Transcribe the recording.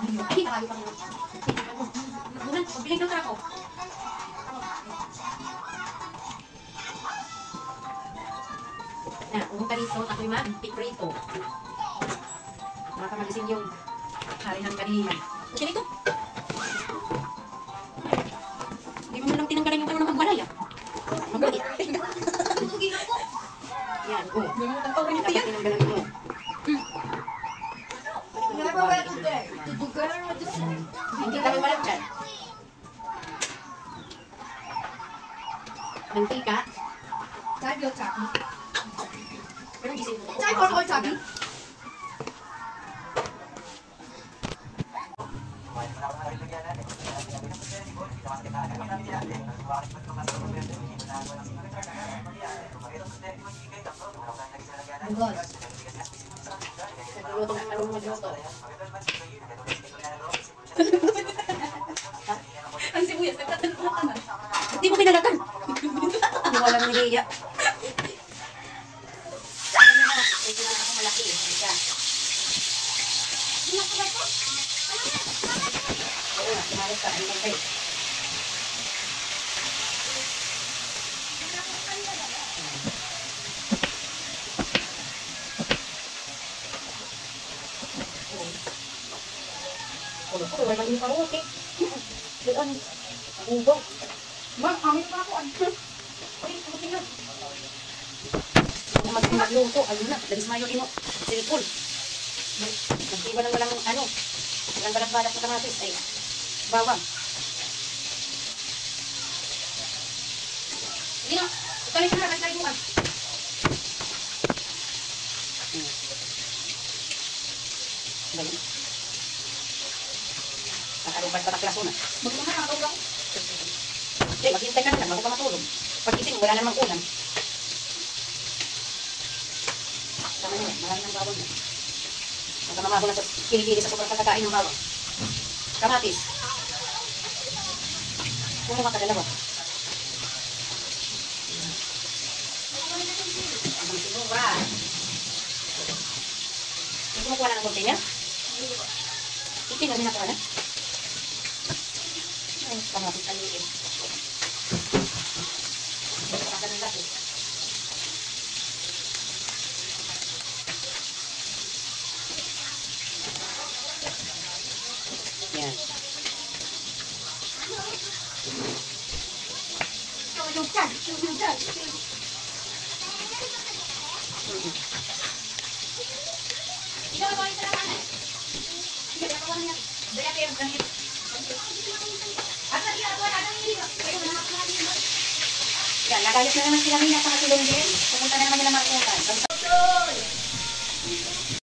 Ay, tayo pa naman. Bulan, pagbiling filter ako. Na, umong ka rito, ako'y mag-piprito. Makakamagisin yung hari ng kanina. Okay nito? Hindi mo lang tinanggalan yung ano ng pagbalay, ah. Magalit. Yan, oh. Dapat tinanggalan mo. Hindi kami walang dyan. Mantika. Sabi o sabi? Pero gising mo. Sabi ko sabi? Bugos. Nagluluto ng marunong magluto. Ang sibuyas, nagtatanong ka na. Hindi mo kinalatan. Hindi walang nihiya. Ito na ako malaki. Isa. Oo, kumalit ka. Ano lang kayo? Wala lang yung parot eh. Doon. Ubog. Ma'am, amin pa ako. Ay, buti na. Kung magluto, ayun na. Labis mayo ino. Silipol. Nagtiba ng walang ano. Walang balak-balak na kamatis. Ay, bawang. Hindi na. Italit na. Italit mo ka. Dali. Nakalupan pa na klaso na. Magmamahakaw lang. Hindi, maghintay ka na lang. Bago ka matulog. Pag-ising, wala namang ulam. Tama nyo, marami ng bawang na. Magkamamaho na sa kilikili sa sobrang pagkakain ng bawang. Kamatis. Puno ka dalawa. Ang sinura. Hindi kumukuha na ng container? Iti na rin ako na. Ay, kamatis ang liit. Pagkakas ng laki. Yan. Yan, nagayos na naman sila Mina sa Kasilong din. Pupunta na naman nila Marcotan.